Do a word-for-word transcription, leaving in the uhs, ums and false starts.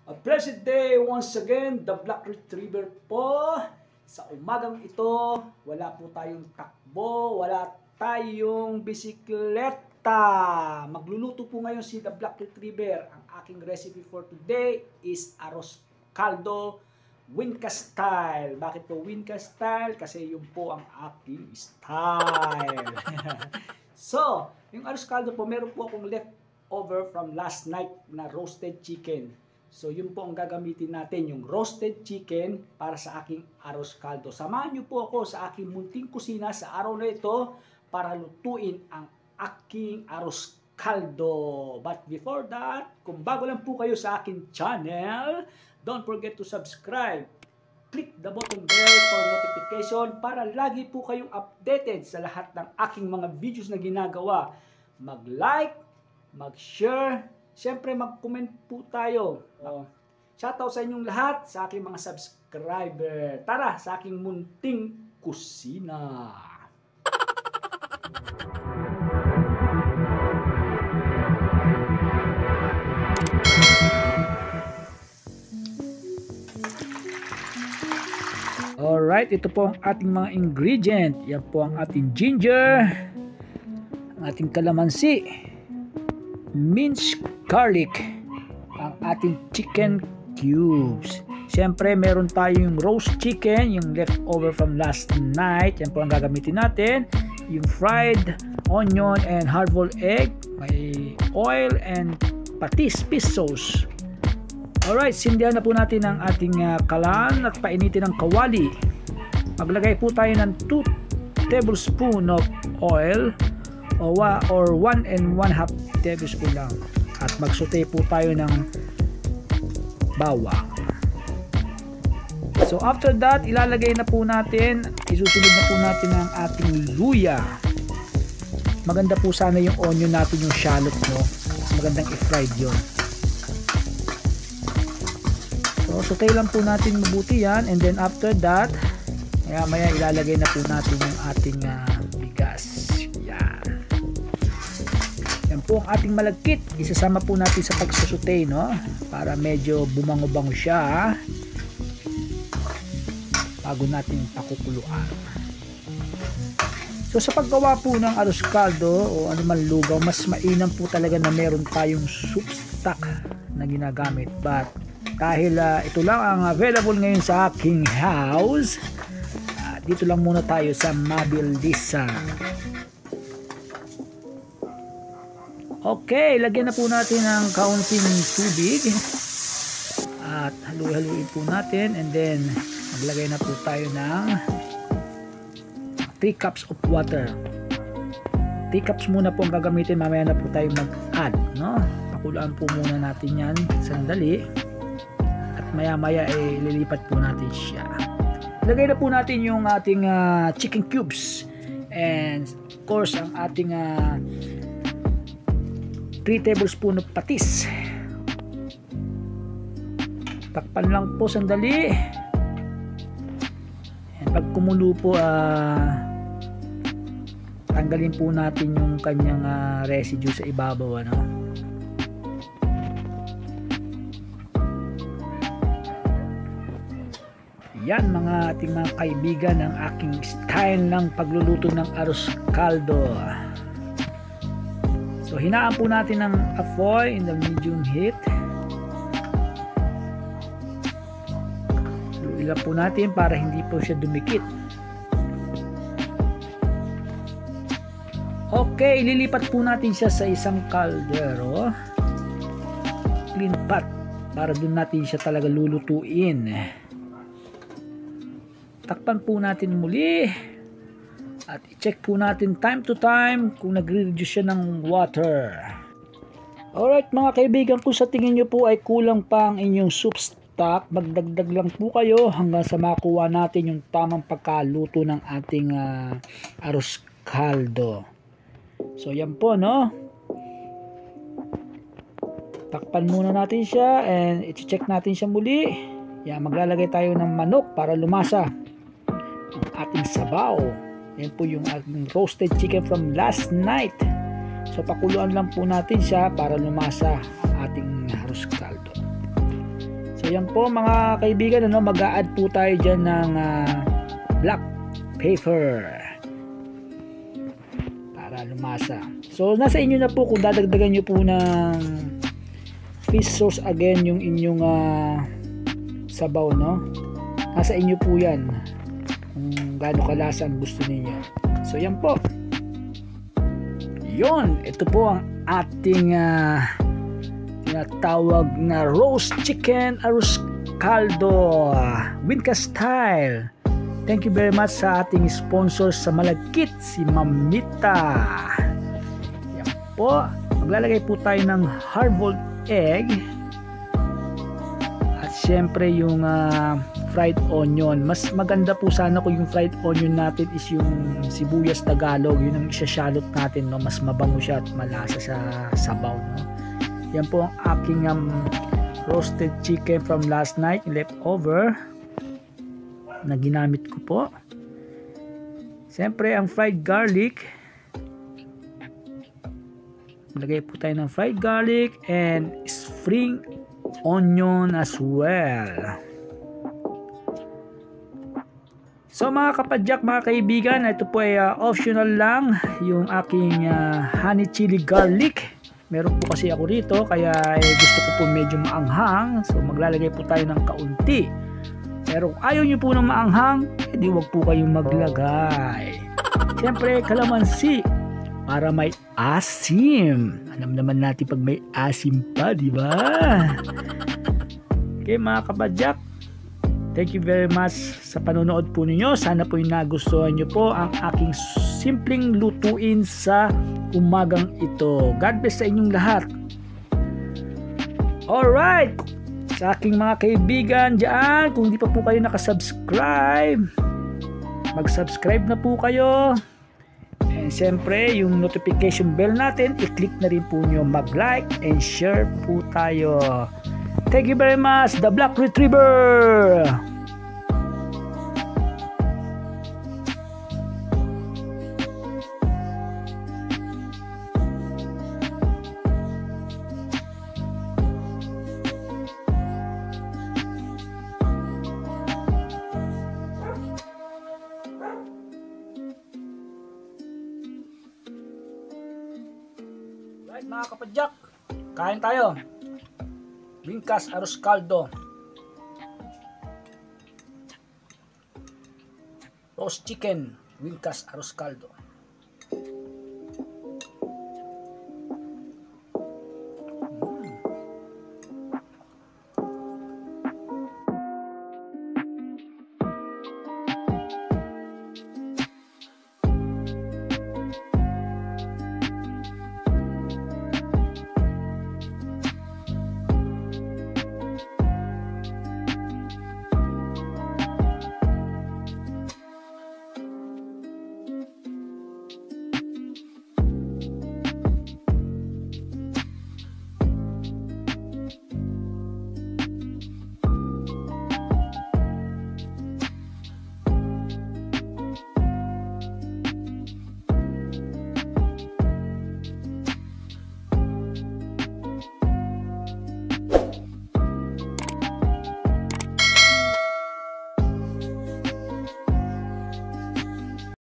A blessed day once again, the Black Retriever po. Sa umagang ito, wala po tayong takbo, wala tayong bisikleta. Magluluto po ngayon si the Black Retriever. Ang aking recipe for today is arroz caldo Winca style. Bakit po Winca style? Kasi yun po ang aking style. So, yung arroz caldo po, meron po akong leftover from last night na roasted chicken. So, yun po ang gagamitin natin, yung roasted chicken para sa aking arroz caldo. Samahan niyo po ako sa aking munting kusina sa araw na ito para lutuin ang aking arroz caldo. But before that, kung bago lang po kayo sa aking channel, don't forget to subscribe. Click the button bell for notification para lagi po kayong updated sa lahat ng aking mga videos na ginagawa. Mag-like, mag-share, siyempre mag-comment po tayo. Uh, shoutout sa inyong lahat, sa aking mga subscriber. Tara, sa aking munting kusina. Alright, ito po ang ating mga ingredient. Yan po ang ating ginger, ang ating kalamansi, minced garlic, ang ating chicken cubes. Siyempre, meron tayong roast chicken, yung leftover from last night. Yan po ang gagamitin natin. Yung fried onion and hard-boiled egg. May oil and patis, fish sauce. Alright, sindihan na po natin ang ating uh, kalan at painitin ng kawali. Maglagay po tayo ng two tablespoon of oil or one and one half tablespoon lang. At magsaute po tayo ng bawang. So after that, ilalagay na po natin, isusunod na po natin ang ating luya. Maganda po sana yung onion natin, yung shallot, no? Mas magandang i-fried yun. So saute lang po natin mabuti yan, and then after that, maya maya ilalagay na po natin yung ating uh, bigas. Yan. Yan po ang ating malagkit. Isasama po natin sa pagsusute, no? Para medyo bumango-bango siya, bago natin pakukuluan. So sa paggawa po ng arroz caldo o ano man lugaw, mas mainam po talaga na meron tayong soup stock na ginagamit. But dahil uh, ito lang ang available ngayon sa aking house, uh, dito lang muna tayo sa mabilisa. Okay, lagyan na po natin ng kaunting tubig at haluin-haluin po natin, and then maglagay na po tayo ng three cups of water. three cups muna po ang gagamitin, mamaya na po tayo mag-add, no? Pakulaan po muna natin yan sandali at maya maya eh, lilipat po natin siya. Lagay na po natin yung ating uh, chicken cubes, and of course ang ating uh, three tablespoon of patis. Takpan lang po sandali. And pag kumulo po, uh, tanggalin po natin yung kanyang uh, residue sa ibabaw, ano? Yan mga ating mga kaibigan, ang aking style ng pagluluto ng arroz caldo. So hinaan po natin ng apoy in the medium heat. Luilan po natin para hindi po siya dumikit. Okay, lilipat po natin siya sa isang kaldero, clean pot, para dun natin siya talaga lulutuin. Takpan po natin muli at i-check po natin time to time kung nagre-reduce siya ng water. Alright mga kaibigan, kung sa tingin nyo po ay kulang pa ang inyong soup stock, magdagdag lang po kayo hanggang sa makuha natin yung tamang pagkaluto ng ating uh, arroz caldo. So yan po, no? Takpan muna natin siya and i-check natin siya muli. Yan, maglalagay tayo ng manok para lumasa ang ating sabaw. Yan po yung ating roasted chicken from last night. So pakuluan lang po natin siya para lumasa ang ating arroz caldo. So yan po mga kaibigan, ano, mag-a-add po tayo dyan ng uh, black pepper para lumasa. So nasa inyo na po kung dadagdagan nyo po ng fish sauce again yung inyong uh, sabaw, no? Nasa inyo po yan kung gaano kalasa ang gusto niyo. So yan po. Yon, ito po ang ating uh, tinatawag na roast chicken arroz caldo, Winkas style. Thank you very much sa ating sponsor sa Malagkit, si Mamita. Yan po. Maglalagay po tayo ng hard-boiled egg at syempre yung uh, fried onion. Mas maganda po sana kung yung fried onion natin is yung sibuyas Tagalog, yun ang isa-shallot natin, no? Mas mabango siya at malasa sa sabaw, no? Yan po ang aking um, roasted chicken from last night, leftover na ginamit ko po. Siyempre ang fried garlic, lagay po tayo ng fried garlic and spring onion as well. So mga kapadyak, mga kaibigan, ito po ay uh, optional lang yung aking uh, honey chili garlic. Meron po kasi ako rito, kaya eh, gusto ko po medyo maanghang, so maglalagay po tayo ng kaunti. Pero kung ayaw nyo po ng maanghang, edi wag po kayong maglagay. Siyempre kalamansi para may asim. Alam naman natin pag may asim pa, di ba? Okay mga kapadyak, thank you very much sa panonood po ninyo. Sana po yung nagustuhan nyo po ang aking simpleng lutuin sa umagang ito. God bless sa inyong lahat. Alright, sa aking mga kaibigan dyan, kung di pa po kayo nakasubscribe, mag-subscribe na po kayo. And siyempre, yung notification bell natin, i-click na rin po nyo. Mag-like and share po tayo. Thank you very much, The Black Retriever! Right mga kapadyak, kain tayo. Winkas arroz caldo, roast chicken, Winkas arroz caldo.